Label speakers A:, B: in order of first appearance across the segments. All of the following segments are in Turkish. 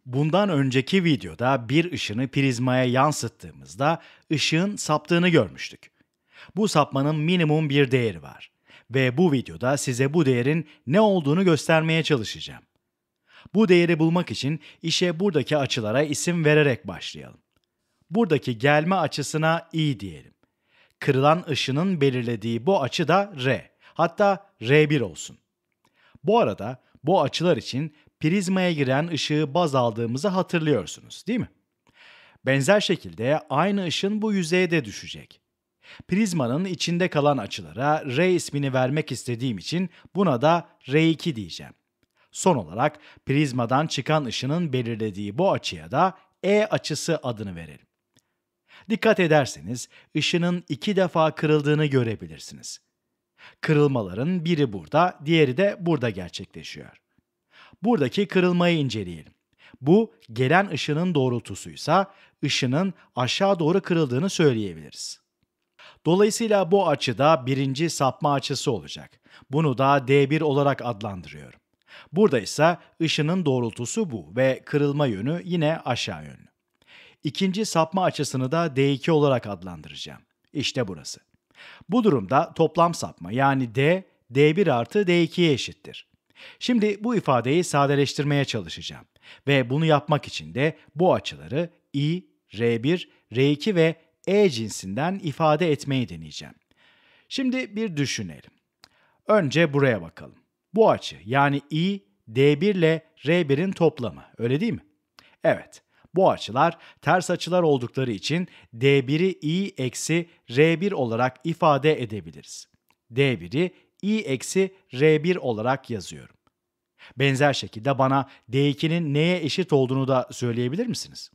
A: Bundan önceki videoda bir ışını prizmaya yansıttığımızda ışığın saptığını görmüştük. Bu sapmanın minimum bir değeri var ve bu videoda size bu değerin ne olduğunu göstermeye çalışacağım. Bu değeri bulmak için işe buradaki açılara isim vererek başlayalım. Buradaki gelme açısına I diyelim. Kırılan ışının belirlediği bu açı da R. Hatta R1 olsun. Bu arada bu açılar için prizmaya giren ışığı baz aldığımızı hatırlıyorsunuz, değil mi? Benzer şekilde aynı ışın bu yüzeye de düşecek. Prizmanın içinde kalan açılara R ismini vermek istediğim için buna da R2 diyeceğim. Son olarak prizmadan çıkan ışının belirlediği bu açıya da E açısı adını verelim. Dikkat ederseniz ışının 2 defa kırıldığını görebilirsiniz. Kırılmaların biri burada, diğeri de burada gerçekleşiyor. Buradaki kırılmayı inceleyelim. Bu gelen ışının doğrultusuysa ışının aşağı doğru kırıldığını söyleyebiliriz. Dolayısıyla bu açı da birinci sapma açısı olacak. Bunu da D1 olarak adlandırıyorum. Burada ise ışının doğrultusu bu ve kırılma yönü yine aşağı yönlü. İkinci sapma açısını da D2 olarak adlandıracağım. İşte burası. Bu durumda toplam sapma yani D, D1 artı D2'ye eşittir. Şimdi bu ifadeyi sadeleştirmeye çalışacağım. Ve bunu yapmak için de bu açıları I, R1, R2 ve E cinsinden ifade etmeyi deneyeceğim. Şimdi bir düşünelim. Önce buraya bakalım. Bu açı yani I, D1 ile R1'in toplamı, öyle değil mi? Evet, bu açılar ters açılar oldukları için D1'i I eksi R1 olarak ifade edebiliriz. D1'i I eksi R1 olarak yazıyorum. Benzer şekilde bana D2'nin neye eşit olduğunu da söyleyebilir misiniz?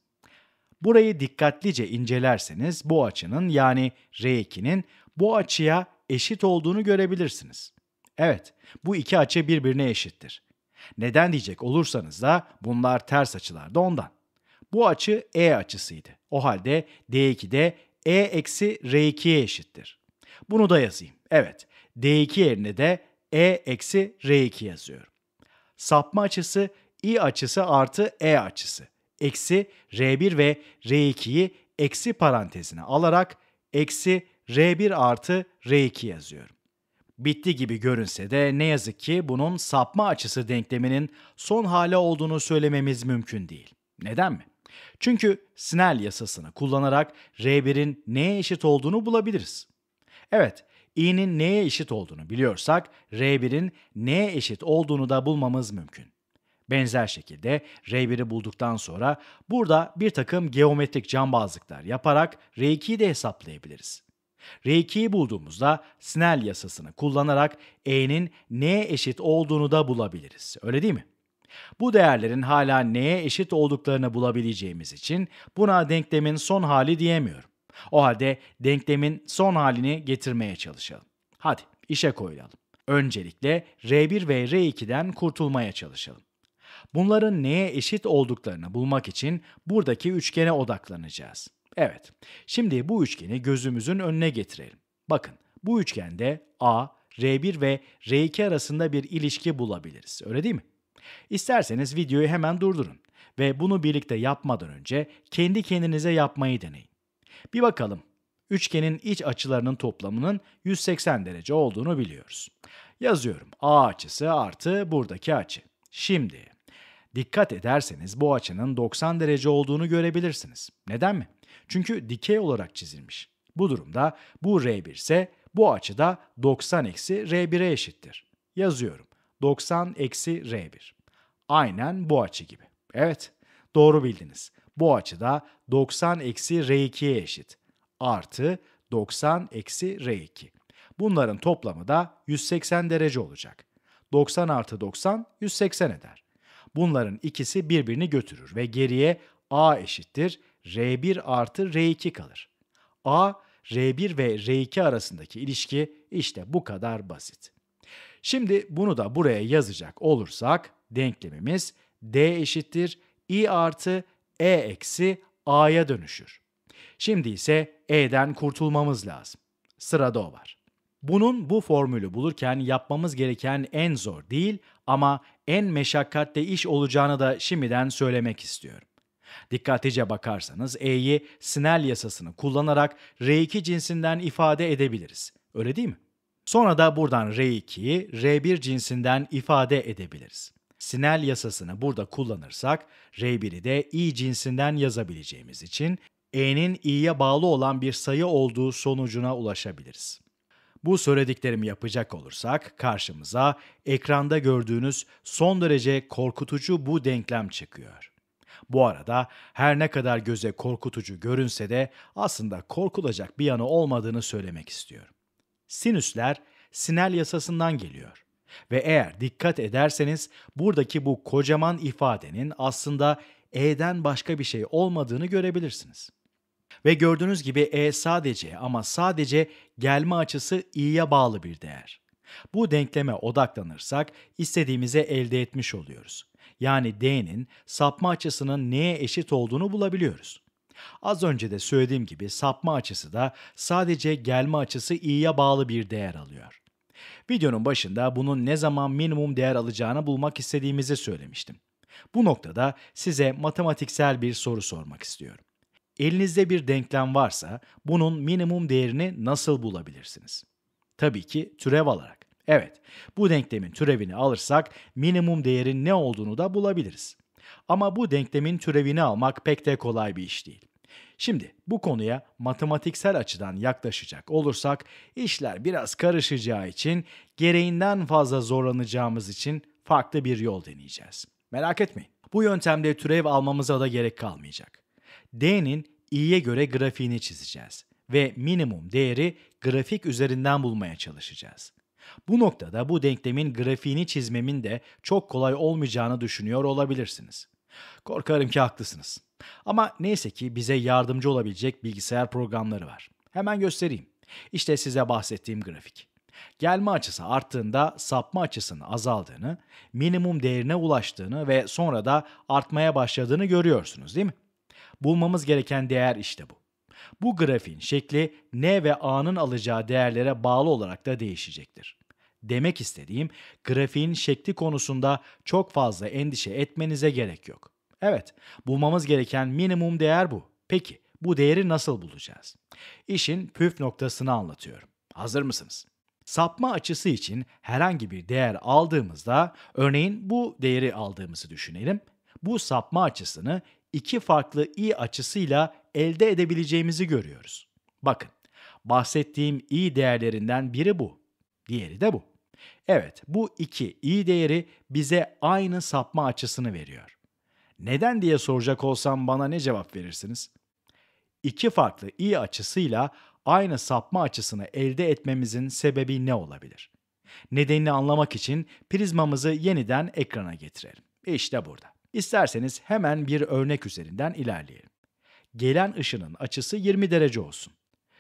A: Burayı dikkatlice incelerseniz bu açının yani R2'nin bu açıya eşit olduğunu görebilirsiniz. Evet, bu iki açı birbirine eşittir. Neden diyecek olursanız da bunlar ters açılar da ondan. Bu açı E açısıydı. O halde D2 de E eksi R2'ye eşittir. Bunu da yazayım. Evet, D2 yerine de E eksi R2 yazıyorum. Sapma açısı I açısı artı E açısı. Eksi R1 ve R2'yi eksi parantezine alarak eksi R1 artı R2 yazıyorum. Bitti gibi görünse de ne yazık ki bunun sapma açısı denkleminin son hali olduğunu söylememiz mümkün değil. Neden mi? Çünkü Snell yasasını kullanarak R1'in neye eşit olduğunu bulabiliriz. Evet, i'nin neye eşit olduğunu biliyorsak R1'in neye eşit olduğunu da bulmamız mümkün. Benzer şekilde R1'i bulduktan sonra burada bir takım geometrik cambazlıklar yaparak R2'yi de hesaplayabiliriz. R2'yi bulduğumuzda Snell yasasını kullanarak E'nin neye eşit olduğunu da bulabiliriz. Öyle değil mi? Bu değerlerin hala neye eşit olduklarını bulabileceğimiz için buna denklemin son hali diyemiyorum. O halde denklemin son halini getirmeye çalışalım. Hadi işe koyulalım. Öncelikle R1 ve R2'den kurtulmaya çalışalım. Bunların neye eşit olduklarını bulmak için buradaki üçgene odaklanacağız. Evet, şimdi bu üçgeni gözümüzün önüne getirelim. Bakın, bu üçgende A, R1 ve R2 arasında bir ilişki bulabiliriz, öyle değil mi? İsterseniz videoyu hemen durdurun ve bunu birlikte yapmadan önce kendi kendinize yapmayı deneyin. Bir bakalım, üçgenin iç açılarının toplamının 180 derece olduğunu biliyoruz. Yazıyorum, A açısı artı buradaki açı. Şimdi, dikkat ederseniz bu açının 90 derece olduğunu görebilirsiniz. Neden mi? Çünkü dikey olarak çizilmiş. Bu durumda bu R1 ise bu açı da 90 eksi R1'e eşittir. Yazıyorum, 90 eksi R1. Aynen bu açı gibi. Evet, doğru bildiniz. Bu açı da 90 eksi R2'ye eşit. Artı 90 eksi R2. Bunların toplamı da 180 derece olacak. 90 artı 90, 180 eder. Bunların ikisi birbirini götürür ve geriye A eşittir R1 artı R2 kalır. A, R1 ve R2 arasındaki ilişki işte bu kadar basit. Şimdi bunu da buraya yazacak olursak denklemimiz D eşittir I artı E eksi A'ya dönüşür. Şimdi ise E'den kurtulmamız lazım. Sırada o var. Bu formülü bulurken yapmamız gereken en zor değil ama en meşakkatli iş olacağını da şimdiden söylemek istiyorum. Dikkatlice bakarsanız E'yi Snell yasasını kullanarak R2 cinsinden ifade edebiliriz. Öyle değil mi? Sonra da buradan R2'yi R1 cinsinden ifade edebiliriz. Snell yasasını burada kullanırsak R1'i de I cinsinden yazabileceğimiz için E'nin i'ye bağlı olan bir sayı olduğu sonucuna ulaşabiliriz. Bu söylediklerimi yapacak olursak karşımıza ekranda gördüğünüz son derece korkutucu bu denklem çıkıyor. Bu arada her ne kadar göze korkutucu görünse de aslında korkulacak bir yanı olmadığını söylemek istiyorum. Sinüsler Snell yasasından geliyor. Ve eğer dikkat ederseniz buradaki bu kocaman ifadenin aslında E'den başka bir şey olmadığını görebilirsiniz. Ve gördüğünüz gibi E sadece ama sadece gelme açısı i'ye bağlı bir değer. Bu denkleme odaklanırsak istediğimizi elde etmiş oluyoruz. Yani D'nin sapma açısının neye eşit olduğunu bulabiliyoruz. Az önce de söylediğim gibi sapma açısı da sadece gelme açısı i'ye bağlı bir değer alıyor. Videonun başında bunun ne zaman minimum değer alacağını bulmak istediğimizi söylemiştim. Bu noktada size matematiksel bir soru sormak istiyorum. Elinizde bir denklem varsa bunun minimum değerini nasıl bulabilirsiniz? Tabii ki türev alarak. Evet, bu denklemin türevini alırsak minimum değerin ne olduğunu da bulabiliriz. Ama bu denklemin türevini almak pek de kolay bir iş değil. Şimdi bu konuya matematiksel açıdan yaklaşacak olursak işler biraz karışacağı için gereğinden fazla zorlanacağımız için farklı bir yol deneyeceğiz. Merak etmeyin. Bu yöntemde türev almamıza da gerek kalmayacak. D'nin i'ye göre grafiğini çizeceğiz ve minimum değeri grafik üzerinden bulmaya çalışacağız. Bu noktada bu denklemin grafiğini çizmemin de çok kolay olmayacağını düşünüyor olabilirsiniz. Korkarım ki haklısınız. Ama neyse ki bize yardımcı olabilecek bilgisayar programları var. Hemen göstereyim. İşte size bahsettiğim grafik. Gelme açısı arttığında sapma açısının azaldığını, minimum değerine ulaştığını ve sonra da artmaya başladığını görüyorsunuz değil mi? Bulmamız gereken değer işte bu. Bu grafiğin şekli n ve a'nın alacağı değerlere bağlı olarak da değişecektir. Demek istediğim, grafiğin şekli konusunda çok fazla endişe etmenize gerek yok. Evet, bulmamız gereken minimum değer bu. Peki, bu değeri nasıl bulacağız? İşin püf noktasını anlatıyorum. Hazır mısınız? Sapma açısı için herhangi bir değer aldığımızda, örneğin bu değeri aldığımızı düşünelim. Bu sapma açısını iki farklı i açısıyla elde edebileceğimizi görüyoruz. Bakın, bahsettiğim i değerlerinden biri bu, diğeri de bu. Evet, bu iki i değeri bize aynı sapma açısını veriyor. Neden diye soracak olsam bana ne cevap verirsiniz? İki farklı i açısıyla aynı sapma açısını elde etmemizin sebebi ne olabilir? Nedenini anlamak için prizmamızı yeniden ekrana getirelim. İşte burada. İsterseniz hemen bir örnek üzerinden ilerleyelim. Gelen ışının açısı 20 derece olsun.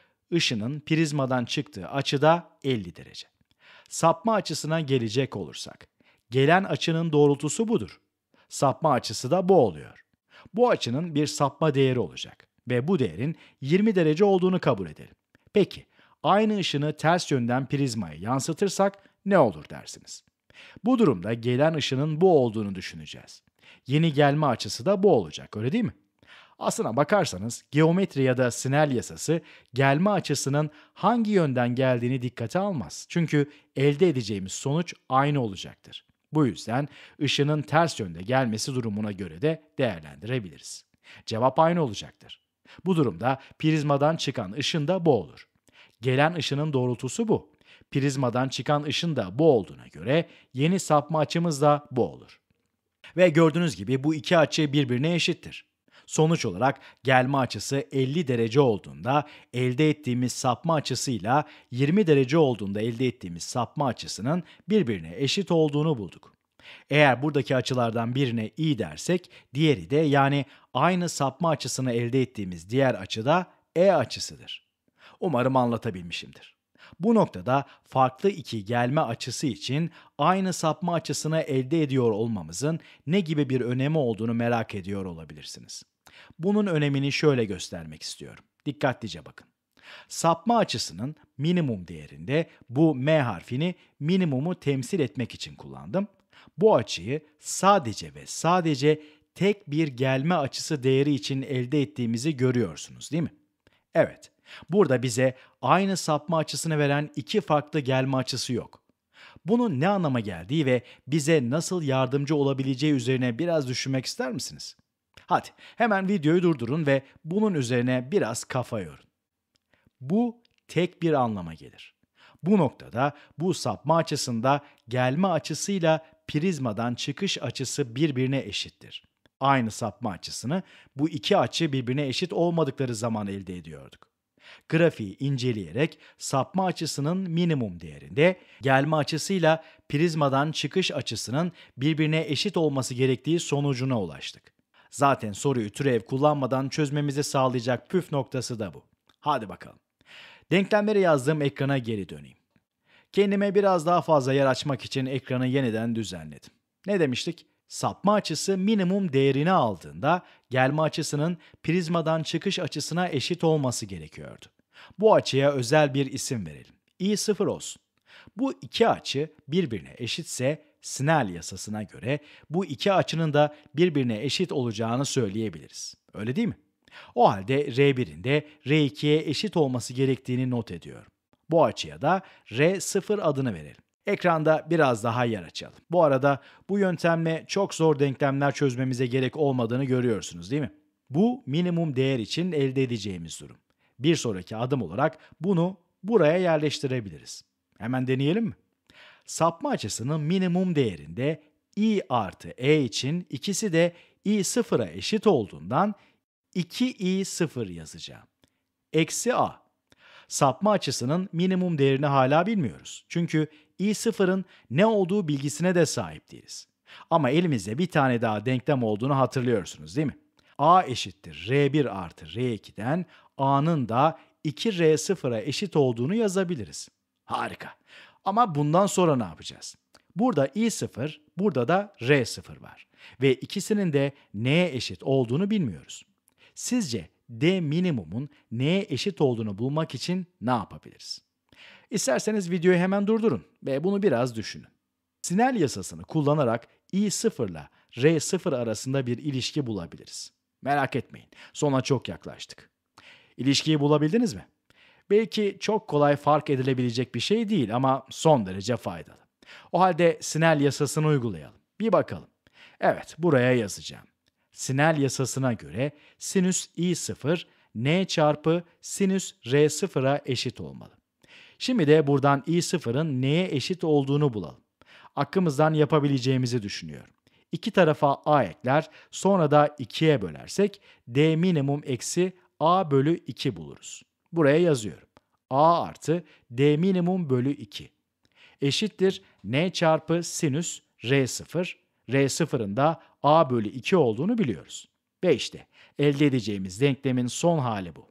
A: Işının prizmadan çıktığı açı da 50 derece. Sapma açısına gelecek olursak, gelen açının doğrultusu budur. Sapma açısı da bu oluyor. Bu açının bir sapma değeri olacak ve bu değerin 20 derece olduğunu kabul edelim. Peki, aynı ışını ters yönden prizmaya yansıtırsak ne olur dersiniz? Bu durumda gelen ışının bu olduğunu düşüneceğiz. Yeni gelme açısı da bu olacak, öyle değil mi? Aslına bakarsanız geometri ya da Snell yasası gelme açısının hangi yönden geldiğini dikkate almaz. Çünkü elde edeceğimiz sonuç aynı olacaktır. Bu yüzden ışının ters yönde gelmesi durumuna göre de değerlendirebiliriz. Cevap aynı olacaktır. Bu durumda prizmadan çıkan ışın da bu olur. Gelen ışının doğrultusu bu. Prizmadan çıkan ışın da bu olduğuna göre yeni sapma açımız da bu olur. Ve gördüğünüz gibi bu iki açı birbirine eşittir. Sonuç olarak gelme açısı 50 derece olduğunda elde ettiğimiz sapma açısıyla 20 derece olduğunda elde ettiğimiz sapma açısının birbirine eşit olduğunu bulduk. Eğer buradaki açılardan birine i dersek, diğeri de yani aynı sapma açısını elde ettiğimiz diğer açı da e açısıdır. Umarım anlatabilmişimdir. Bu noktada farklı iki gelme açısı için aynı sapma açısını elde ediyor olmamızın ne gibi bir önemi olduğunu merak ediyor olabilirsiniz. Bunun önemini şöyle göstermek istiyorum. Dikkatlice bakın. Sapma açısının minimum değerinde bu M harfini minimumu temsil etmek için kullandım. Bu açıyı sadece ve sadece tek bir gelme açısı değeri için elde ettiğimizi görüyorsunuz, değil mi? Evet, burada bize aynı sapma açısını veren iki farklı gelme açısı yok. Bunun ne anlama geldiği ve bize nasıl yardımcı olabileceği üzerine biraz düşünmek ister misiniz? Hadi hemen videoyu durdurun ve bunun üzerine biraz kafa yorun. Bu tek bir anlama gelir. Bu noktada bu sapma açısında gelme açısıyla prizmadan çıkış açısı birbirine eşittir. Aynı sapma açısını bu iki açı birbirine eşit olmadıkları zaman elde ediyorduk. Grafiği inceleyerek sapma açısının minimum değerinde, gelme açısıyla prizmadan çıkış açısının birbirine eşit olması gerektiği sonucuna ulaştık. Zaten soruyu türev kullanmadan çözmemizi sağlayacak püf noktası da bu. Hadi bakalım. Denklemleri yazdığım ekrana geri döneyim. Kendime biraz daha fazla yer açmak için ekranı yeniden düzenledim. Ne demiştik? Sapma açısı minimum değerini aldığında gelme açısının prizmadan çıkış açısına eşit olması gerekiyordu. Bu açıya özel bir isim verelim. I0 olsun. Bu iki açı birbirine eşitse Snell yasasına göre bu iki açının da birbirine eşit olacağını söyleyebiliriz. Öyle değil mi? O halde R1'in de R2'ye eşit olması gerektiğini not ediyorum. Bu açıya da R0 adını verelim. Ekranda biraz daha yer açalım. Bu arada bu yöntemle çok zor denklemler çözmemize gerek olmadığını görüyorsunuz, değil mi? Bu minimum değer için elde edeceğimiz durum. Bir sonraki adım olarak bunu buraya yerleştirebiliriz. Hemen deneyelim mi? Sapma açısının minimum değerinde I artı E için ikisi de I0'a eşit olduğundan 2I0 yazacağım. Eksi A. Sapma açısının minimum değerini hala bilmiyoruz. Çünkü I0'ın ne olduğu bilgisine de sahip değiliz. Ama elimizde bir tane daha denklem olduğunu hatırlıyorsunuz, değil mi? A eşittir R1 artı R2'den A'nın da 2R0'a eşit olduğunu yazabiliriz. Harika. Ama bundan sonra ne yapacağız? Burada I0, burada da R0 var. Ve ikisinin de neye eşit olduğunu bilmiyoruz. Sizce D minimumun neye eşit olduğunu bulmak için ne yapabiliriz? İsterseniz videoyu hemen durdurun ve bunu biraz düşünün. Snell yasasını kullanarak I0 ile R0 arasında bir ilişki bulabiliriz. Merak etmeyin, sona çok yaklaştık. İlişkiyi bulabildiniz mi? Belki çok kolay fark edilebilecek bir şey değil ama son derece faydalı. O halde Snell yasasını uygulayalım. Bir bakalım. Evet, buraya yazacağım. Snell yasasına göre sinüs I0 n çarpı sinüs R0'a eşit olmalı. Şimdi de buradan I0'ın neye eşit olduğunu bulalım. Aklımızdan yapabileceğimizi düşünüyorum. İki tarafa A ekler, sonra da 2'ye bölersek D minimum eksi A bölü 2 buluruz. Buraya yazıyorum. A artı D minimum bölü 2 eşittir n çarpı sinüs R0. R0'ın da A bölü 2 olduğunu biliyoruz. Ve işte elde edeceğimiz denklemin son hali bu.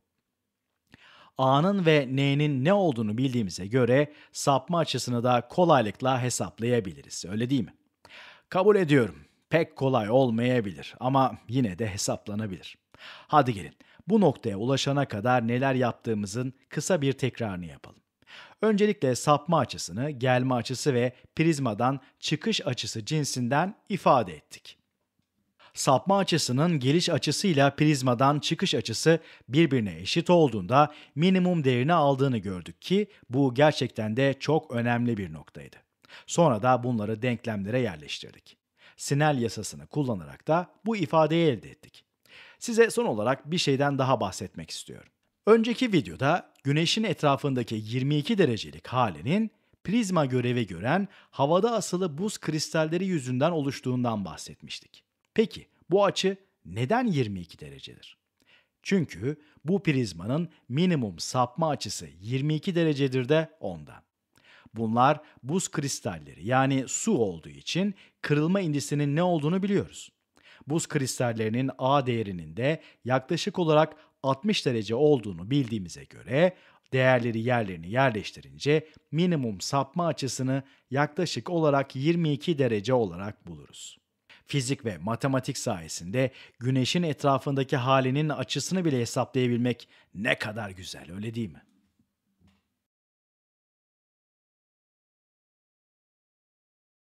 A: A'nın ve N'nin ne olduğunu bildiğimize göre sapma açısını da kolaylıkla hesaplayabiliriz. Öyle değil mi? Kabul ediyorum. Pek kolay olmayabilir ama yine de hesaplanabilir. Hadi gelin bu noktaya ulaşana kadar neler yaptığımızın kısa bir tekrarını yapalım. Öncelikle sapma açısını gelme açısı ve prizmadan çıkış açısı cinsinden ifade ettik. Sapma açısının geliş açısıyla prizmadan çıkış açısı birbirine eşit olduğunda minimum değerini aldığını gördük ki bu gerçekten de çok önemli bir noktaydı. Sonra da bunları denklemlere yerleştirdik. Snell yasasını kullanarak da bu ifadeyi elde ettik. Size son olarak bir şeyden daha bahsetmek istiyorum. Önceki videoda Güneş'in etrafındaki 22 derecelik halinin prizma görevi gören havada asılı buz kristalleri yüzünden oluştuğundan bahsetmiştik. Peki bu açı neden 22 derecedir? Çünkü bu prizmanın minimum sapma açısı 22 derecedir de ondan. Bunlar buz kristalleri yani su olduğu için kırılma indisinin ne olduğunu biliyoruz. Buz kristallerinin A değerinin de yaklaşık olarak 60 derece olduğunu bildiğimize göre değerleri yerlerine yerleştirince minimum sapma açısını yaklaşık olarak 22 derece olarak buluruz. Fizik ve matematik sayesinde Güneş'in etrafındaki halinin açısını bile hesaplayabilmek ne kadar güzel, öyle değil mi?